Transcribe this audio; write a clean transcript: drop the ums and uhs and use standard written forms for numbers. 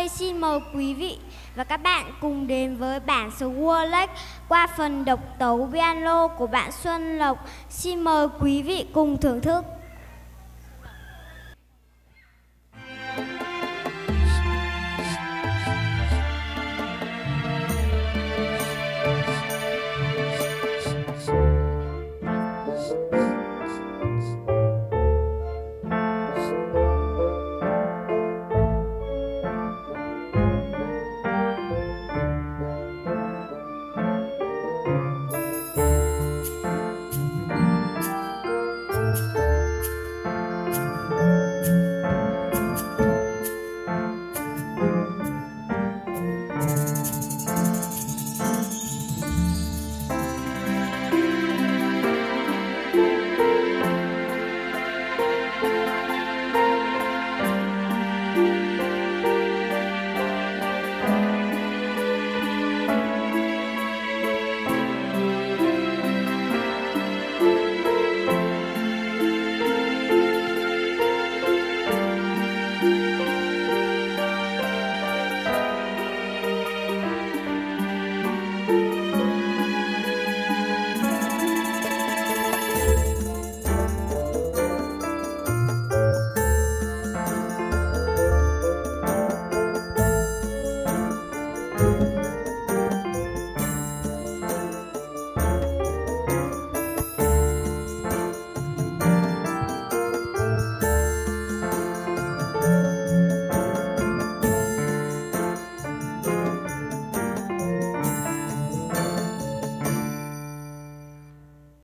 đây xin mời quý vị và các bạn cùng đến với bản số Wordlex qua phần độc tấu piano của bạn Xuân Lộc. Xin mời quý vị cùng thưởng thức.